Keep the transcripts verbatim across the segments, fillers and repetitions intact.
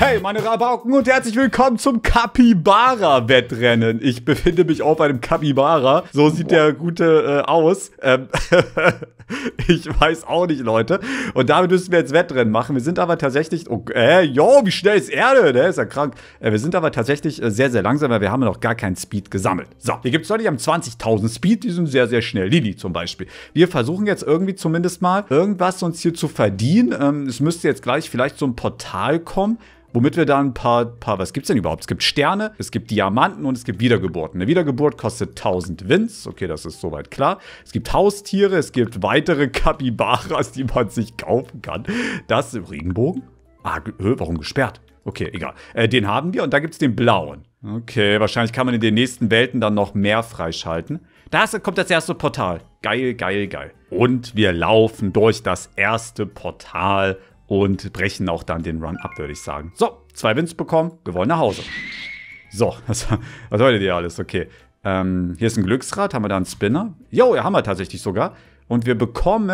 Hey, meine Rabauken und herzlich willkommen zum Capybara-Wettrennen. Ich befinde mich auf einem Capybara. So sieht der gute äh, aus. Ähm, ich weiß auch nicht, Leute. Und damit müssen wir jetzt Wettrennen machen. Wir sind aber tatsächlich... Oh, äh, jo, wie schnell ist er denn? Der ist ja krank. Äh, wir sind aber tatsächlich äh, sehr, sehr langsam, weil wir haben noch gar keinen Speed gesammelt. So, hier gibt es Leute, die haben zwanzigtausend Speed. Die sind sehr, sehr schnell. Lili zum Beispiel. Wir versuchen jetzt irgendwie zumindest mal irgendwas uns hier zu verdienen. Ähm, es müsste jetzt gleich vielleicht so ein Portal kommen, womit wir dann ein paar, paar, was gibt's denn überhaupt? Es gibt Sterne, es gibt Diamanten und es gibt Wiedergeburten. Eine Wiedergeburt kostet tausend Wins. Okay, das ist soweit klar. Es gibt Haustiere, es gibt weitere Capybaras, die man sich kaufen kann. Das ist Regenbogen? Ah, warum gesperrt? Okay, egal. Äh, den haben wir und da gibt's den blauen. Okay, wahrscheinlich kann man in den nächsten Welten dann noch mehr freischalten. Da kommt das erste Portal. Geil, geil, geil. Und wir laufen durch das erste Portal und brechen auch dann den Run ab, würde ich sagen. So, zwei Wins bekommen, wir wollen nach Hause. So, was, was wolltet ihr alles? Okay. Ähm, hier ist ein Glücksrad, haben wir da einen Spinner? Jo, ja, haben wir tatsächlich sogar. Und wir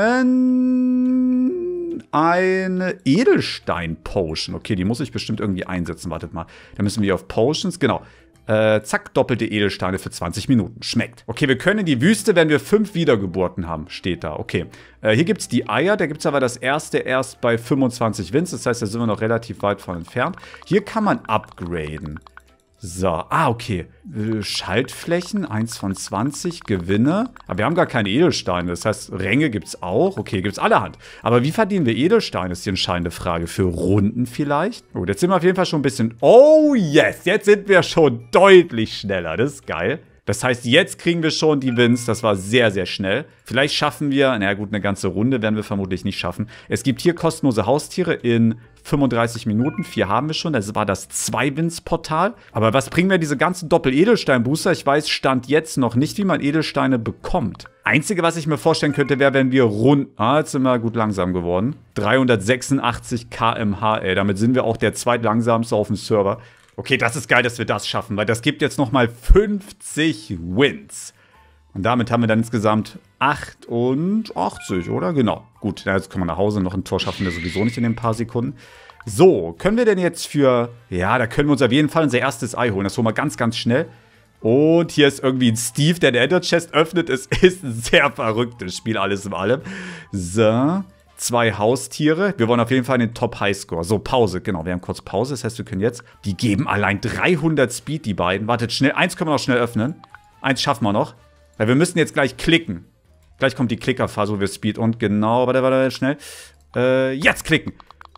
bekommen eine Edelstein-Potion. Okay, die muss ich bestimmt irgendwie einsetzen. Wartet mal. Da müssen wir auf Potions, genau. Äh, zack, doppelte Edelsteine für zwanzig Minuten. Schmeckt. Okay, wir können in die Wüste, wenn wir fünf Wiedergeburten haben. Steht da. Okay. Äh, hier gibt es die Eier. Da gibt es aber das erste erst bei fünfundzwanzig Wins. Das heißt, da sind wir noch relativ weit von entfernt. Hier kann man upgraden. So. Ah, okay. Äh, Schaltflächen, eins von zwanzig. Gewinne. Aber wir haben gar keine Edelsteine. Das heißt, Ränge gibt es auch. Okay, gibt es allerhand. Aber wie verdienen wir Edelsteine, ist die entscheidende Frage. Für Runden vielleicht? Gut, jetzt sind wir auf jeden Fall schon ein bisschen... Oh, yes! Jetzt sind wir schon deutlich schneller. Das ist geil. Das heißt, jetzt kriegen wir schon die Wins. Das war sehr, sehr schnell. Vielleicht schaffen wir, naja gut, eine ganze Runde werden wir vermutlich nicht schaffen. Es gibt hier kostenlose Haustiere in fünfunddreißig Minuten. Vier haben wir schon. Das war das Zwei-Wins-Portal. Aber was bringen mir diese ganzen Doppel-Edelstein-Booster? Ich weiß, Stand jetzt noch nicht, wie man Edelsteine bekommt. Einzige, was ich mir vorstellen könnte, wäre, wenn wir rund... Ah, jetzt sind wir gut langsam geworden. dreihundertsechsundachtzig Kilometer pro Stunde, ey. Damit sind wir auch der zweitlangsamste auf dem Server. Okay, das ist geil, dass wir das schaffen, weil das gibt jetzt nochmal fünfzig Wins. Und damit haben wir dann insgesamt achtundachtzig, oder? Genau. Gut, jetzt können wir nach Hause. Noch ein Tor schaffen wir sowieso nicht in den paar Sekunden. So, können wir denn jetzt für... Ja, da können wir uns auf jeden Fall unser erstes Ei holen. Das holen wir ganz, ganz schnell. Und hier ist irgendwie ein Steve, der den Ender Chest öffnet. Es ist ein sehr verrücktes Spiel, alles in allem. So... Zwei Haustiere. Wir wollen auf jeden Fall den Top-Highscore. So, Pause. Genau, wir haben kurz Pause. Das heißt, wir können jetzt... Die geben allein dreihundert Speed, die beiden. Wartet, schnell. Eins können wir noch schnell öffnen. Eins schaffen wir noch. Weil wir müssen jetzt gleich klicken. Gleich kommt die Klickerphase, wo wir Speed... Und genau, warte, warte, schnell. Äh, jetzt klicken.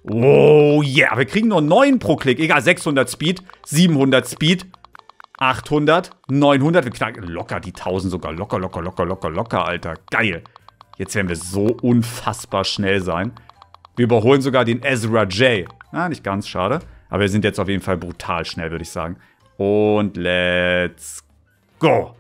Oh, yeah. Wir kriegen nur neun pro Klick. Egal, sechshundert Speed. siebenhundert Speed. achthundert. neunhundert. Wir knacken locker die tausend sogar. Locker, locker, locker, locker, locker, Alter. Geil. Jetzt werden wir so unfassbar schnell sein. Wir überholen sogar den Ezra J. Na, nicht ganz, schade. Aber wir sind jetzt auf jeden Fall brutal schnell, würde ich sagen. Und let's go.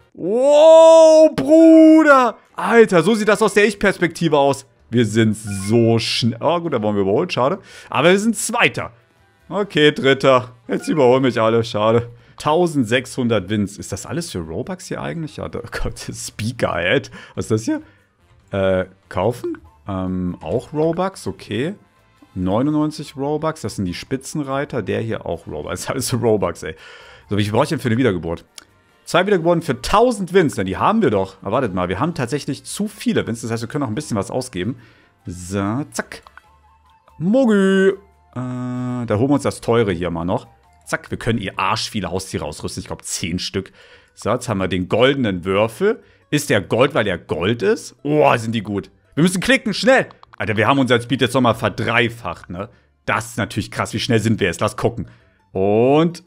Wow, Bruder. Alter, so sieht das aus der Ich-Perspektive aus. Wir sind so schnell. Oh, gut, da wollen wir überholen, schade. Aber wir sind Zweiter. Okay, Dritter. Jetzt überholen mich alle, schade. eintausendsechshundert Wins. Ist das alles für Robux hier eigentlich? Ja, da kommt Speaker-Ad. Was ist das hier? Äh, kaufen? Ähm, auch Robux, okay. neunundneunzig Robux, das sind die Spitzenreiter. Der hier auch Robux. Das ist alles Robux, ey. So, wie viel brauche ich denn für eine Wiedergeburt? Zwei Wiedergeburten für tausend Wins. Na, die haben wir doch. Aber wartet mal, wir haben tatsächlich zu viele Wins. Das heißt, wir können noch ein bisschen was ausgeben. So, zack. Mogü. Äh, da holen wir uns das Teure hier mal noch. Zack, wir können ihr Arsch viele Haustiere ausrüsten. Ich glaube, zehn Stück. So, jetzt haben wir den goldenen Würfel. Ist der Gold, weil der Gold ist? Oh, sind die gut. Wir müssen klicken, schnell. Alter, wir haben unser Speed jetzt nochmal verdreifacht, ne? Das ist natürlich krass. Wie schnell sind wir jetzt? Lass gucken. Und...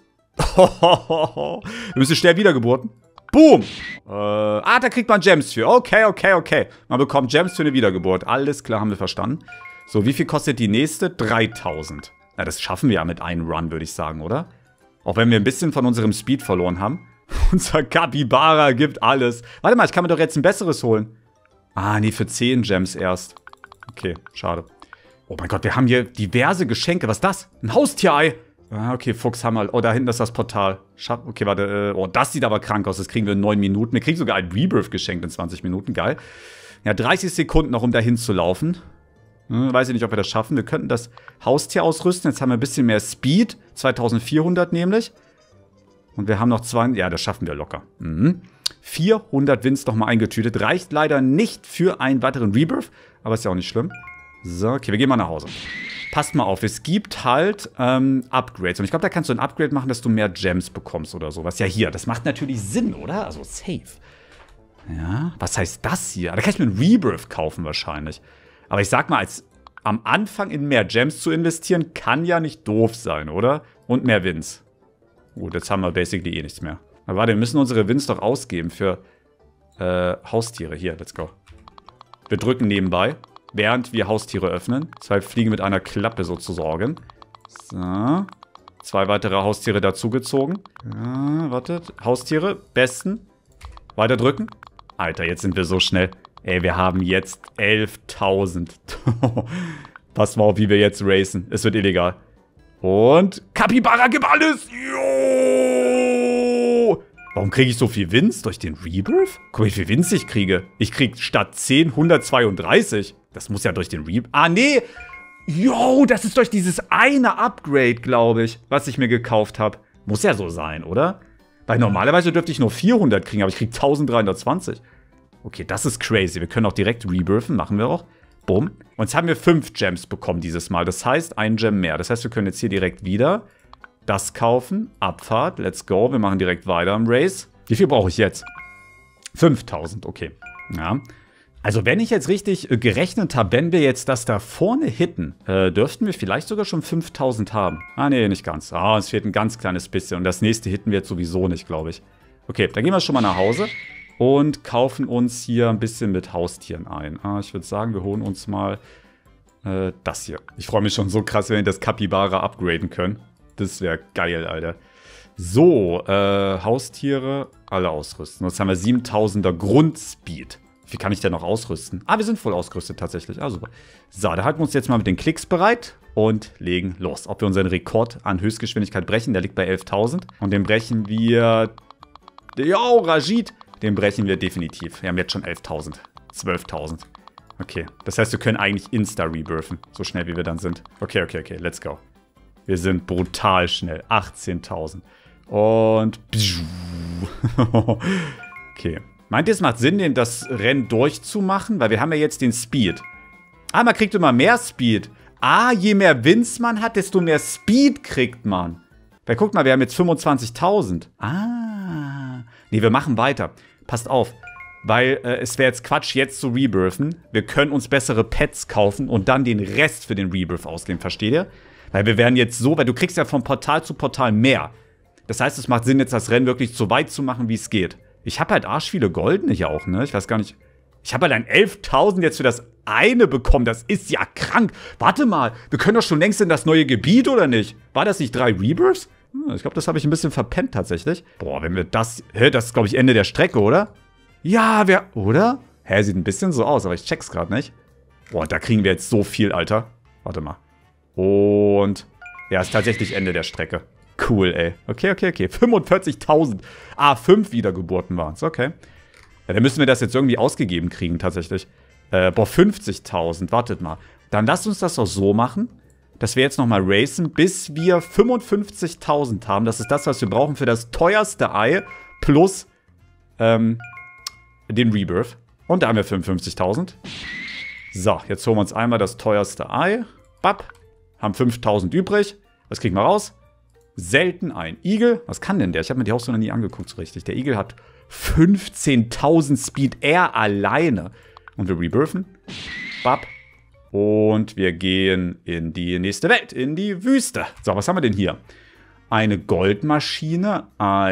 wir müssen schnell Wiedergeburten. Boom. Äh, ah, da kriegt man Gems für. Okay, okay, okay. Man bekommt Gems für eine Wiedergeburt. Alles klar, haben wir verstanden. So, wie viel kostet die nächste? dreitausend. Na, das schaffen wir ja mit einem Run, würde ich sagen, oder? Auch wenn wir ein bisschen von unserem Speed verloren haben. Unser Capybara gibt alles. Warte mal, ich kann mir doch jetzt ein besseres holen. Ah, nee, für zehn Gems erst. Okay, schade. Oh mein Gott, wir haben hier diverse Geschenke. Was ist das? Ein Haustierei. Ah, okay, Fuchshammer. Oh, da hinten ist das Portal. Schaff okay, warte. Oh, das sieht aber krank aus. Das kriegen wir in neun Minuten. Wir kriegen sogar ein Rebirth geschenkt in zwanzig Minuten. Geil. Ja, dreißig Sekunden noch, um dahin zu laufen. Hm, weiß ich nicht, ob wir das schaffen. Wir könnten das Haustier ausrüsten. Jetzt haben wir ein bisschen mehr Speed. zweitausendvierhundert nämlich. Und wir haben noch zwei... Ja, das schaffen wir locker. Mhm. vierhundert Wins nochmal eingetütet. Reicht leider nicht für einen weiteren Rebirth. Aber ist ja auch nicht schlimm. So, okay, wir gehen mal nach Hause. Passt mal auf, es gibt halt ähm, Upgrades. Und ich glaube, da kannst du ein Upgrade machen, dass du mehr Gems bekommst oder sowas. Ja, hier, das macht natürlich Sinn, oder? Also safe. Ja, was heißt das hier? Da kann ich mir einen Rebirth kaufen wahrscheinlich. Aber ich sag mal, als am Anfang in mehr Gems zu investieren, kann ja nicht doof sein, oder? Und mehr Wins. Gut, jetzt haben wir basically eh nichts mehr. Aber warte, wir müssen unsere Wins doch ausgeben für äh, Haustiere. Hier, let's go. Wir drücken nebenbei, während wir Haustiere öffnen. Zwei Fliegen mit einer Klappe sozusagen. So. Zwei weitere Haustiere dazugezogen. Ja, wartet. Haustiere, besten. Weiter drücken. Alter, jetzt sind wir so schnell. Ey, wir haben jetzt elftausend. Pass mal auf, wie wir jetzt racen. Es wird illegal. Und Capybara, gib alles! Jo! Warum kriege ich so viel Wins? Durch den Rebirth? Guck mal, wie viel Wins ich kriege. Ich kriege statt zehn, hundertzweiunddreißig. Das muss ja durch den Rebirth... Ah, nee! Jo, das ist durch dieses eine Upgrade, glaube ich, was ich mir gekauft habe. Muss ja so sein, oder? Weil normalerweise dürfte ich nur vierhundert kriegen, aber ich kriege dreizehnhundertzwanzig. Okay, das ist crazy. Wir können auch direkt rebirthen, machen wir auch. Bumm. Und jetzt haben wir fünf Gems bekommen dieses Mal. Das heißt, ein Gem mehr. Das heißt, wir können jetzt hier direkt wieder das kaufen. Abfahrt, let's go. Wir machen direkt weiter im Race. Wie viel brauche ich jetzt? fünftausend, okay. Ja. Also wenn ich jetzt richtig äh, gerechnet habe, wenn wir jetzt das da vorne hitten, äh, dürften wir vielleicht sogar schon fünftausend haben. Ah, nee, nicht ganz. Ah, uns fehlt ein ganz kleines bisschen. Und das nächste hitten wir jetzt sowieso nicht, glaube ich. Okay, dann gehen wir schon mal nach Hause und kaufen uns hier ein bisschen mit Haustieren ein. Ah, ich würde sagen, wir holen uns mal äh, das hier. Ich freue mich schon so krass, wenn wir das Capybara upgraden können. Das wäre geil, Alter. So, äh, Haustiere, alle ausrüsten. Jetzt haben wir siebentausender Grundspeed. Wie viel kann ich denn noch ausrüsten? Ah, wir sind voll ausgerüstet tatsächlich. Ah, super. So, da halten wir uns jetzt mal mit den Klicks bereit und legen los. Ob wir unseren Rekord an Höchstgeschwindigkeit brechen, der liegt bei elftausend. Und den brechen wir... Ja, Rajid! Den brechen wir definitiv. Wir haben jetzt schon elftausend. zwölftausend. Okay, das heißt, wir können eigentlich insta-rebirthen. So schnell, wie wir dann sind. Okay, okay, okay, let's go. Wir sind brutal schnell. achtzehntausend. Und... Okay. Meint ihr, es macht Sinn, den das Rennen durchzumachen? Weil wir haben ja jetzt den Speed. Ah, man kriegt immer mehr Speed. Ah, je mehr Wins man hat, desto mehr Speed kriegt man. Weil guckt mal, wir haben jetzt fünfundzwanzigtausend. Ah. Nee, wir machen weiter. Passt auf. Weil äh, es wäre jetzt Quatsch, jetzt zu rebirthen. Wir können uns bessere Pets kaufen und dann den Rest für den Rebirth ausgeben. Versteht ihr? Weil wir werden jetzt so, weil du kriegst ja von Portal zu Portal mehr. Das heißt, es macht Sinn, jetzt das Rennen wirklich so weit zu machen, wie es geht. Ich habe halt arsch viele Goldene hier auch, ne? Ich weiß gar nicht. Ich habe halt ein elftausend jetzt für das eine bekommen. Das ist ja krank. Warte mal, wir können doch schon längst in das neue Gebiet, oder nicht? War das nicht drei Rebirths? Hm, ich glaube, das habe ich ein bisschen verpennt tatsächlich. Boah, wenn wir das... Hä, das ist, glaube ich, Ende der Strecke, oder? Ja, wir... Oder? Hä, sieht ein bisschen so aus, aber ich check's gerade nicht. Boah, da kriegen wir jetzt so viel, Alter. Warte mal. Und... Ja, ist tatsächlich Ende der Strecke. Cool, ey. Okay, okay, okay. fünfundvierzigtausend. Ah, fünf Wiedergeburten waren es. Okay. Ja, dann müssen wir das jetzt irgendwie ausgegeben kriegen, tatsächlich. Äh, boah, fünfzigtausend. Wartet mal. Dann lasst uns das doch so machen, dass wir jetzt nochmal racen, bis wir fünfundfünfzigtausend haben. Das ist das, was wir brauchen für das teuerste Ei plus ähm, den Rebirth. Und da haben wir fünfundfünfzigtausend. So, jetzt holen wir uns einmal das teuerste Ei. Bap. Haben fünftausend übrig. Was kriegen wir raus? Selten ein Igel. Was kann denn der? Ich habe mir die Haustür noch nie angeguckt so richtig. Der Igel hat fünfzehntausend Speed. Er alleine. Und wir rebirthen. Bap. Und wir gehen in die nächste Welt. In die Wüste. So, was haben wir denn hier? Eine Goldmaschine.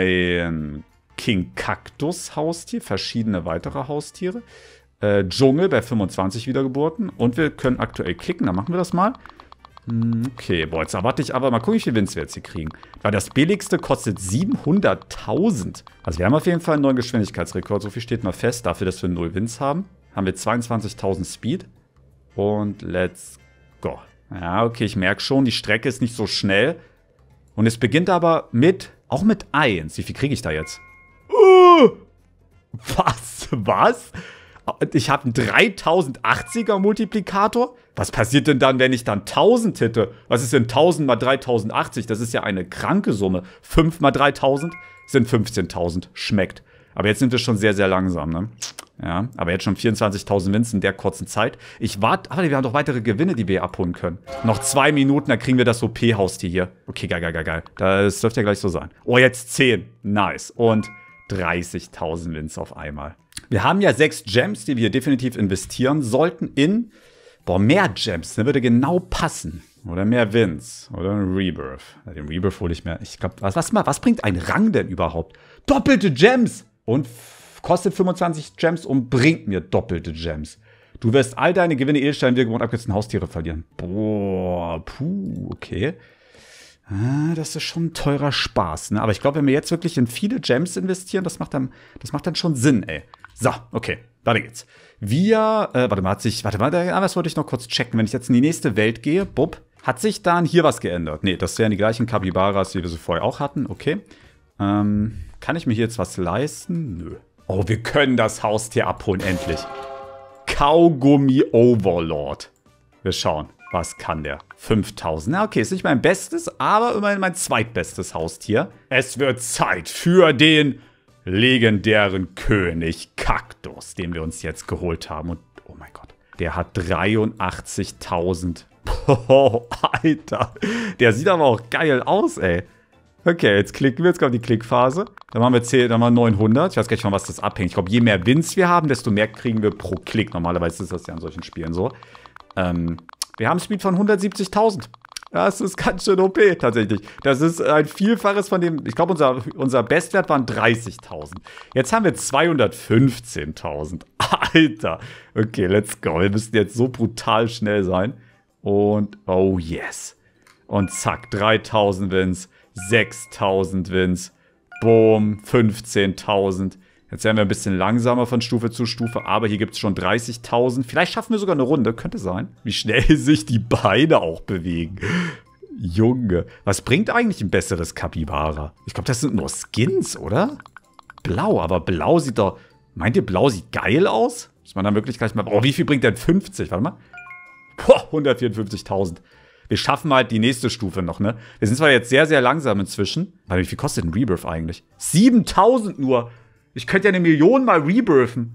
Ein King Cactus Haustier. Verschiedene weitere Haustiere. Äh, Dschungel bei fünfundzwanzig Wiedergeburten. Und wir können aktuell klicken. Dann machen wir das mal. Okay, boah, jetzt erwarte ich aber mal gucken, wie viel Wins wir jetzt hier kriegen. Weil das billigste kostet siebenhunderttausend. Also wir haben auf jeden Fall einen neuen Geschwindigkeitsrekord. So viel steht mal fest. Dafür, dass wir null Wins haben, haben wir zweiundzwanzigtausend Speed. Und let's go. Ja, okay, ich merke schon, die Strecke ist nicht so schnell. Und es beginnt aber mit, auch mit eins. Wie viel kriege ich da jetzt? Uh, was? Was? Ich habe einen dreitausendachtziger Multiplikator. Was passiert denn dann, wenn ich dann tausend hitte? Was ist denn tausend mal dreitausendachtzig? Das ist ja eine kranke Summe. fünf mal dreitausend sind fünfzehntausend. Schmeckt. Aber jetzt sind wir schon sehr, sehr langsam, ne? Ja, aber jetzt schon vierundzwanzigtausend Wins in der kurzen Zeit. Ich warte, aber wir haben doch weitere Gewinne, die wir abholen können. Noch zwei Minuten, dann kriegen wir das O P-Haustier hier. Okay, geil, geil, geil, geil. Das dürfte ja gleich so sein. Oh, jetzt zehn. Nice. Und dreißigtausend Wins auf einmal. Wir haben ja sechs Gems, die wir definitiv investieren sollten in... Boah, mehr Gems, ne, würde genau passen. Oder mehr Wins. Oder ein Rebirth. Den Rebirth hole ich mir. Ich glaube, was, was, was bringt ein Rang denn überhaupt? Doppelte Gems! Und kostet fünfundzwanzig Gems und bringt mir doppelte Gems. Du wirst all deine Gewinne, Edelsteine, Wiedergeburt und abgekürzten Haustiere verlieren. Boah, puh, okay. Ah, das ist schon ein teurer Spaß, ne? Aber ich glaube, wenn wir jetzt wirklich in viele Gems investieren, das macht dann, das macht dann schon Sinn, ey. So, okay, weiter geht's. Wir, äh, warte mal, hat sich, warte mal, das wollte ich noch kurz checken. Wenn ich jetzt in die nächste Welt gehe, bupp, hat sich dann hier was geändert? Nee, das wären die gleichen Capybaras, wie wir sie vorher auch hatten, okay. Ähm, kann ich mir hier jetzt was leisten? Nö. Oh, wir können das Haustier abholen, endlich. Kaugummi Overlord. Wir schauen, was kann der? fünftausend. Na, okay, ist nicht mein bestes, aber immerhin mein zweitbestes Haustier. Es wird Zeit für den legendären König Kaktus, den wir uns jetzt geholt haben. Und, oh mein Gott, der hat dreiundachtzigtausend. Oh, Alter. Der sieht aber auch geil aus, ey. Okay, jetzt klicken wir, jetzt kommt die Klickphase. Dann machen wir, zehn, dann machen wir neunhundert. Ich weiß gar nicht, von was das abhängt. Ich glaube, je mehr Wins wir haben, desto mehr kriegen wir pro Klick. Normalerweise ist das ja in solchen Spielen so. Ähm, wir haben Speed von hundertsiebzigtausend. Das ist ganz schön O P, tatsächlich. Das ist ein Vielfaches von dem, ich glaube, unser, unser Bestwert waren dreißigtausend. Jetzt haben wir zweihundertfünfzehntausend. Alter. Okay, let's go. Wir müssen jetzt so brutal schnell sein. Und, oh yes. Und zack, dreitausend Wins, sechstausend Wins, boom, fünfzehntausend. Jetzt werden wir ein bisschen langsamer von Stufe zu Stufe, aber hier gibt es schon dreißigtausend. Vielleicht schaffen wir sogar eine Runde, könnte sein. Wie schnell sich die Beine auch bewegen. Junge, was bringt eigentlich ein besseres Capybara? Ich glaube, das sind nur Skins, oder? Blau, aber blau sieht doch... Meint ihr, blau sieht geil aus? Muss man dann wirklich gleich mal... Oh, wie viel bringt denn fünfzig? Warte mal. Boah, hundertvierundfünfzigtausend. Wir schaffen halt die nächste Stufe noch, ne? Wir sind zwar jetzt sehr, sehr langsam inzwischen. Warte, wie viel kostet ein Rebirth eigentlich? siebentausend nur! Ich könnte ja eine Million mal rebirthen.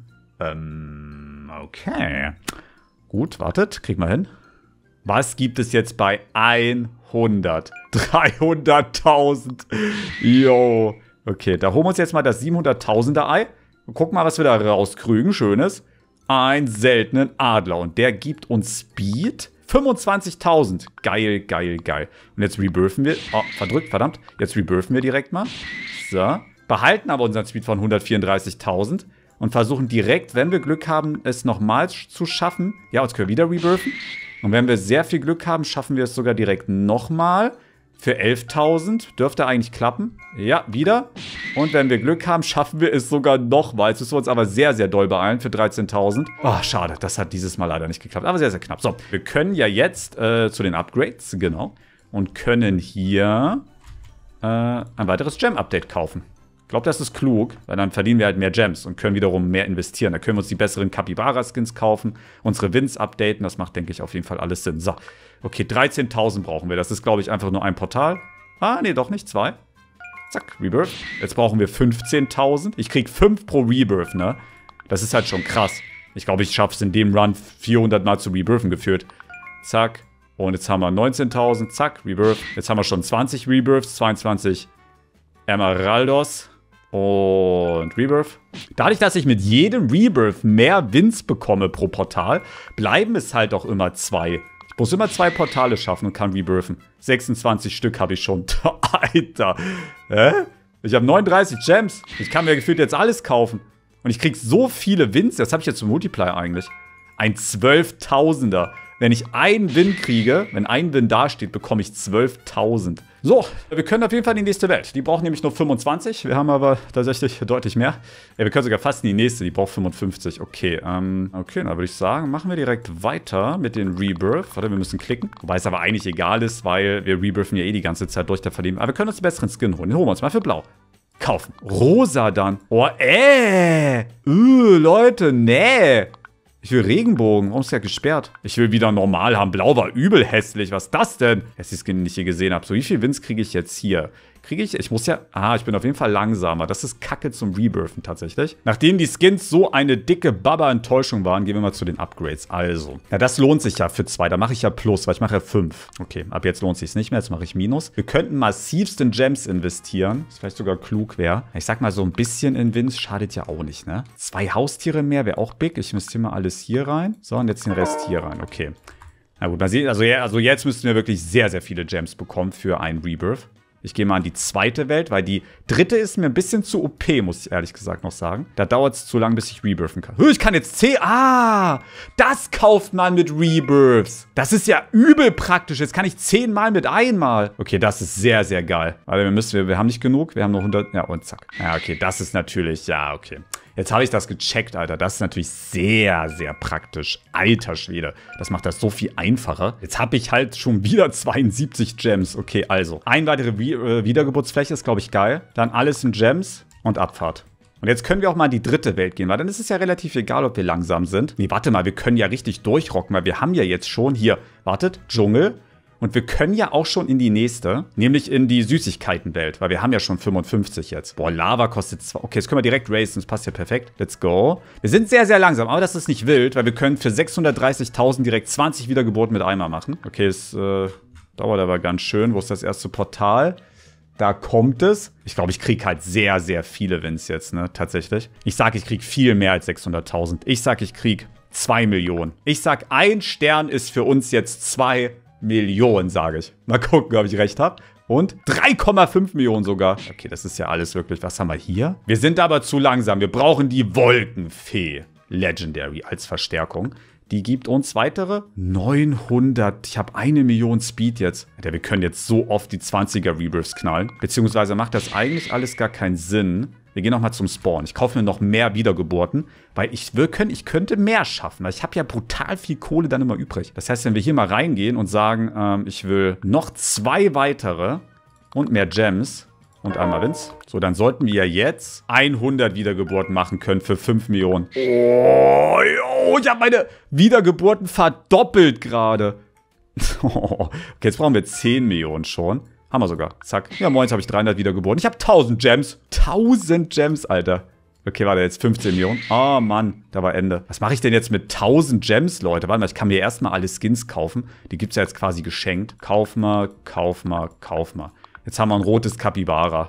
Ähm, okay. Gut, wartet, krieg mal hin. Was gibt es jetzt bei hundert? dreihunderttausend. Yo. Okay, da holen wir uns jetzt mal das siebenhunderttausender Ei. Und gucken mal, was wir da rauskriegen. Schönes. Einen seltenen Adler. Und der gibt uns Speed. fünfundzwanzigtausend. Geil, geil, geil. Und jetzt rebirthen wir. Oh, verdrückt, verdammt. Jetzt rebirthen wir direkt mal. So. Behalten aber unseren Speed von hundertvierunddreißigtausend und versuchen direkt, wenn wir Glück haben, es nochmal zu schaffen. Ja, uns können wir wieder rebirthen. Und wenn wir sehr viel Glück haben, schaffen wir es sogar direkt nochmal. Für elftausend dürfte eigentlich klappen. Ja, wieder. Und wenn wir Glück haben, schaffen wir es sogar nochmal. Jetzt müssen wir uns aber sehr, sehr doll beeilen für dreizehntausend. Oh, schade. Das hat dieses Mal leider nicht geklappt. Aber sehr, sehr knapp. So, wir können ja jetzt äh, zu den Upgrades, genau. Und können hier äh, ein weiteres Gem-Update kaufen. Ich glaube, das ist klug, weil dann verdienen wir halt mehr Gems und können wiederum mehr investieren. Da können wir uns die besseren Capybara-Skins kaufen, unsere Wins updaten. Das macht, denke ich, auf jeden Fall alles Sinn. So, okay, dreizehntausend brauchen wir. Das ist, glaube ich, einfach nur ein Portal. Ah, nee, doch nicht, zwei. Zack, Rebirth. Jetzt brauchen wir fünfzehntausend. Ich krieg fünf pro Rebirth, ne? Das ist halt schon krass. Ich glaube, ich schaffe es in dem Run vierhundert Mal zu rebirthen geführt. Zack. Und jetzt haben wir neunzehntausend. Zack, Rebirth. Jetzt haben wir schon zwanzig Rebirths, zweiundzwanzig Emeraldos. Und Rebirth. Dadurch, dass ich mit jedem Rebirth mehr Wins bekomme pro Portal, bleiben es halt auch immer zwei. Ich muss immer zwei Portale schaffen und kann rebirthen. sechsundzwanzig Stück habe ich schon. Alter. Hä? Ich habe neununddreißig Gems. Ich kann mir gefühlt jetzt alles kaufen. Und ich kriege so viele Wins. Das habe ich jetzt zum Multiplier eigentlich. Ein zwölftausender. Wenn ich einen Win kriege, wenn ein Win dasteht, bekomme ich zwölftausend. So, wir können auf jeden Fall in die nächste Welt. Die braucht nämlich nur fünfundzwanzig. Wir haben aber tatsächlich deutlich mehr. Ja, wir können sogar fast in die nächste. Die braucht fünfundfünfzig. Okay, ähm, okay, dann würde ich sagen, machen wir direkt weiter mit den Rebirth. Warte, wir müssen klicken. Wobei es aber eigentlich egal ist, weil wir rebirthen ja eh die ganze Zeit durch, da verlieren. Aber wir können uns einen besseren Skin holen. Den holen wir uns mal für blau. Kaufen. Rosa dann. Oh, äh. Uh, Leute, nee. Ich will Regenbogen. Warum ist der gesperrt? Ich will wieder normal haben. Blau war übel hässlich. Was ist das denn? Dass ich es nicht hier gesehen habe. So, wie viel Wins kriege ich jetzt hier? Kriege ich, ich muss ja, ah, ich bin auf jeden Fall langsamer. Das ist kacke zum Rebirthen tatsächlich. Nachdem die Skins so eine dicke Baba-Enttäuschung waren, gehen wir mal zu den Upgrades. Also, ja, das lohnt sich ja für zwei. Da mache ich ja Plus, weil ich mache ja fünf. Okay, ab jetzt lohnt sich nicht mehr. Jetzt mache ich Minus. Wir könnten massivst in Gems investieren. Was vielleicht sogar klug wäre. Ich sag mal, so ein bisschen in Wins schadet ja auch nicht, ne? Zwei Haustiere mehr wäre auch big. Ich investiere mal alles hier rein. So, und jetzt den Rest hier rein. Okay. Na gut, man sieht, also, also jetzt müssten wir wirklich sehr, sehr viele Gems bekommen für einen Rebirth. Ich gehe mal an die zweite Welt, weil die dritte ist mir ein bisschen zu O P, muss ich ehrlich gesagt noch sagen. Da dauert es zu lange, bis ich rebirthen kann. Ich kann jetzt zehn... Ah, das kauft man mit Rebirths. Das ist ja übel praktisch. Jetzt kann ich zehnmal mit einmal. Okay, das ist sehr, sehr geil. Also wir müssen, wir, wir haben nicht genug. Wir haben noch hundert... Ja, und zack. Ja, okay, das ist natürlich... Ja, okay. Jetzt habe ich das gecheckt, Alter. Das ist natürlich sehr, sehr praktisch. Alter Schwede. Das macht das so viel einfacher. Jetzt habe ich halt schon wieder zweiundsiebzig Gems. Okay, also. Eine weitere Wiedergeburtsfläche ist, glaube ich, geil. Dann alles in Gems und Abfahrt. Und jetzt können wir auch mal in die dritte Welt gehen, weil dann ist es ja relativ egal, ob wir langsam sind. Nee, warte mal, wir können ja richtig durchrocken, weil wir haben ja jetzt schon hier, wartet, Dschungel. Und wir können ja auch schon in die nächste, nämlich in die Süßigkeitenwelt, weil wir haben ja schon fünfundfünfzig jetzt. Boah, Lava kostet zwei. Okay, jetzt können wir direkt racen, das passt ja perfekt. Let's go. Wir sind sehr, sehr langsam, aber das ist nicht wild, weil wir können für sechshundertdreißigtausend direkt zwanzig Wiedergeburten mit einmal machen. Okay, es äh, dauert aber ganz schön. Wo ist das erste Portal? Da kommt es. Ich glaube, ich kriege halt sehr, sehr viele Wins jetzt, ne, tatsächlich. Ich sage, ich kriege viel mehr als sechshunderttausend. Ich sage, ich kriege zwei Millionen. Ich sage, ein Stern ist für uns jetzt zwei Millionen, sage ich. Mal gucken, ob ich recht habe. Und drei Komma fünf Millionen sogar. Okay, das ist ja alles wirklich. Was haben wir hier? Wir sind aber zu langsam. Wir brauchen die Wolkenfee Legendary als Verstärkung. Die gibt uns weitere neunhundert. Ich habe eine Million Speed jetzt. Alter, wir können jetzt so oft die zwanziger Rebirths knallen. Beziehungsweise macht das eigentlich alles gar keinen Sinn. Wir gehen nochmal zum Spawn. Ich kaufe mir noch mehr Wiedergeburten, weil ich, können, ich könnte mehr schaffen. Weil ich habe ja brutal viel Kohle dann immer übrig. Das heißt, wenn wir hier mal reingehen und sagen, ähm, ich will noch zwei weitere und mehr Gems und einmal Wins. So, dann sollten wir ja jetzt hundert Wiedergeburten machen können für fünf Millionen. Oh, oh ich habe meine Wiedergeburten verdoppelt gerade. Okay, jetzt brauchen wir zehn Millionen schon. Haben wir sogar. Zack. Ja, moin, jetzt habe ich dreihundert Wiedergeburten. Ich habe tausend Gems. tausend Gems, Alter. Okay, warte, jetzt fünfzehn Millionen. Oh, Mann, da war Ende. Was mache ich denn jetzt mit tausend Gems, Leute? Warte mal, ich kann mir erstmal alle Skins kaufen. Die gibt es ja jetzt quasi geschenkt. Kauf mal, kauf mal, kauf mal. Jetzt haben wir ein rotes Capybara.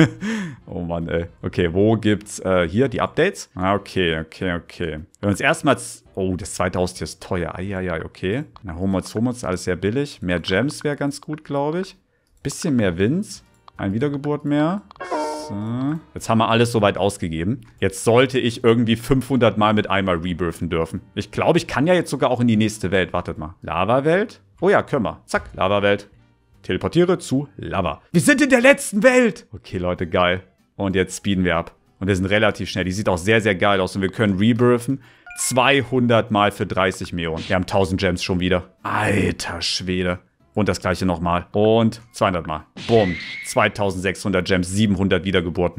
Oh Mann, ey. Okay, wo gibt's äh, hier die Updates? Ah, okay, okay, okay. Wenn wir uns erstmal... Oh, das zweite Haustier ist teuer. Eieiei, okay. Na, holen wir uns, holen wir uns alles sehr billig. Mehr Gems wäre ganz gut, glaube ich. Bisschen mehr Wins. Ein Wiedergeburt mehr. So. Jetzt haben wir alles soweit ausgegeben. Jetzt sollte ich irgendwie fünfhundert Mal mit einmal rebirthen dürfen. Ich glaube, ich kann ja jetzt sogar auch in die nächste Welt. Wartet mal. Lava-Welt? Oh ja, können wir. Zack, Lava-Welt. Teleportiere zu Lava. Wir sind in der letzten Welt. Okay, Leute, geil. Und jetzt speeden wir ab. Und wir sind relativ schnell. Die sieht auch sehr, sehr geil aus. Und wir können rebirthen. zweihundert Mal für dreißig Millionen. Wir haben tausend Gems schon wieder. Alter Schwede. Und das gleiche nochmal. Und zweihundert Mal. Bumm. zweitausendsechshundert Gems, siebenhundert Wiedergeburten.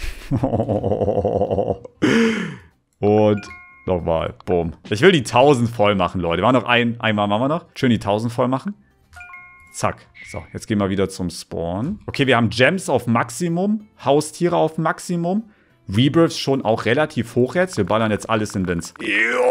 Und nochmal. Bumm. Ich will die tausend voll machen, Leute. Wir machen noch ein, einmal machen wir noch. Schön die tausend voll machen. Zack. So, jetzt gehen wir wieder zum Spawn. Okay, wir haben Gems auf Maximum. Haustiere auf Maximum. Rebirths schon auch relativ hoch jetzt. Wir ballern jetzt alles in Wins. Jo,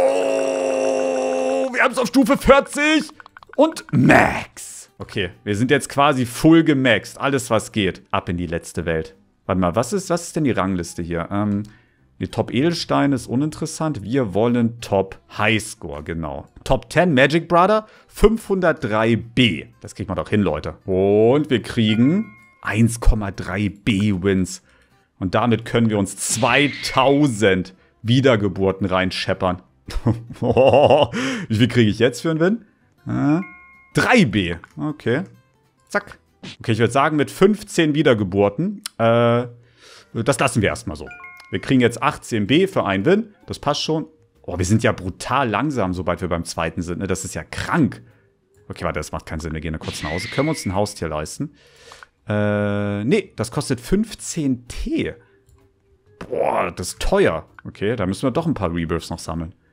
wir haben es auf Stufe vierzig. Und Max. Okay, wir sind jetzt quasi full gemaxt. Alles, was geht. Ab in die letzte Welt. Warte mal, was ist, was ist denn die Rangliste hier? Ähm, die Top Edelsteine ist uninteressant. Wir wollen Top Highscore, genau. Top zehn Magic Brother, fünfhundertdrei B. Das kriegt man doch hin, Leute. Und wir kriegen eins Komma drei B Wins. Und damit können wir uns zweitausend Wiedergeburten reinscheppern. Wie viel kriege ich jetzt für einen Win? Äh, drei B. Okay. Zack. Okay, ich würde sagen, mit fünfzehn Wiedergeburten, äh, das lassen wir erstmal so. Wir kriegen jetzt achtzehn B für einen Win. Das passt schon. Oh, wir sind ja brutal langsam, sobald wir beim zweiten sind. Ne? Das ist ja krank. Okay, warte, das macht keinen Sinn. Wir gehen da kurz nach Hause. Können wir uns ein Haustier leisten? Äh, nee, das kostet fünfzehn T. Boah, das ist teuer. Okay, da müssen wir doch ein paar Rebirths noch sammeln.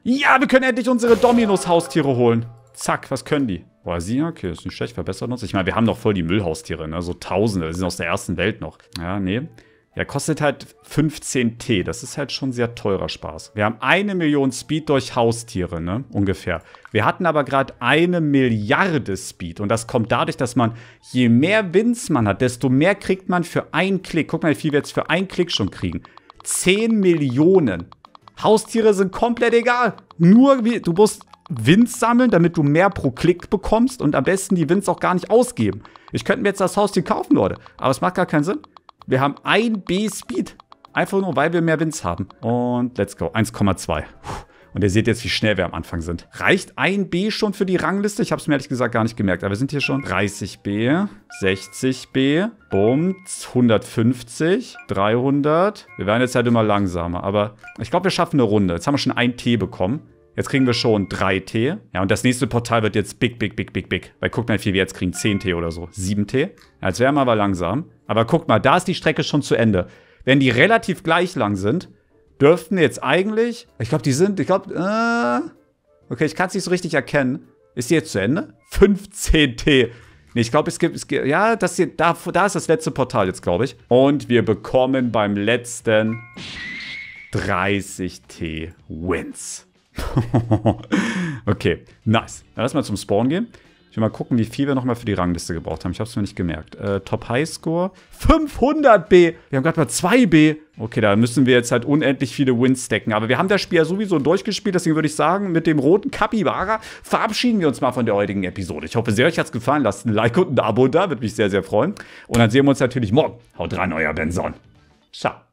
Ja, wir können endlich unsere Dominus-Haustiere holen. Zack, was können die? Boah, sie, okay, ist nicht schlecht, verbessert uns. Ich meine, wir haben doch voll die Müllhaustiere, ne? So Tausende, die sind aus der ersten Welt noch. Ja, nee. Ja, kostet halt fünfzehn T. Das ist halt schon sehr teurer Spaß. Wir haben eine Million Speed durch Haustiere, ne? Ungefähr. Wir hatten aber gerade eine Milliarde Speed. Und das kommt dadurch, dass man, je mehr Wins man hat, desto mehr kriegt man für einen Klick. Guck mal, wie viel wir jetzt für einen Klick schon kriegen. zehn Millionen. Haustiere sind komplett egal. Nur, wie, du musst Wins sammeln, damit du mehr pro Klick bekommst. Und am besten die Wins auch gar nicht ausgeben. Ich könnte mir jetzt das Haustier kaufen, Leute. Aber es macht gar keinen Sinn. Wir haben ein B Speed. Einfach nur, weil wir mehr Wins haben. Und let's go. eins Komma zwei. Und ihr seht jetzt, wie schnell wir am Anfang sind. Reicht ein B schon für die Rangliste? Ich habe es mir ehrlich gesagt gar nicht gemerkt. Aber wir sind hier schon dreißig B, sechzig B, bumm, hundertfünfzig, dreihundert. Wir werden jetzt halt immer langsamer. Aber ich glaube, wir schaffen eine Runde. Jetzt haben wir schon ein T bekommen. Jetzt kriegen wir schon drei T. Ja, und das nächste Portal wird jetzt big, big, big, big, big. Weil guckt mal, wie viel wir jetzt kriegen. zehn T oder so. sieben T. Ja, jetzt wären wir aber langsam. Aber guckt mal, da ist die Strecke schon zu Ende. Wenn die relativ gleich lang sind, dürften jetzt eigentlich... Ich glaube, die sind... Ich glaube... Äh, okay, ich kann es nicht so richtig erkennen. Ist die jetzt zu Ende? fünfzehn T. Nee, ich glaube, es gibt... Es gibt ja, das hier, da, da ist das letzte Portal jetzt, glaube ich. Und wir bekommen beim letzten dreißig T Wins. Okay, nice. Dann lass mal zum Spawn gehen. Ich will mal gucken, wie viel wir nochmal für die Rangliste gebraucht haben. Ich habe es mir nicht gemerkt. Äh, Top High Score. fünfhundert B. Wir haben gerade mal zwei B. Okay, da müssen wir jetzt halt unendlich viele Wins stacken. Aber wir haben das Spiel ja sowieso durchgespielt. Deswegen würde ich sagen, mit dem roten Capybara verabschieden wir uns mal von der heutigen Episode. Ich hoffe sehr, euch hat es gefallen. Lasst ein Like und ein Abo da. Würde mich sehr, sehr freuen. Und dann sehen wir uns natürlich morgen. Haut rein, euer Benson. Ciao.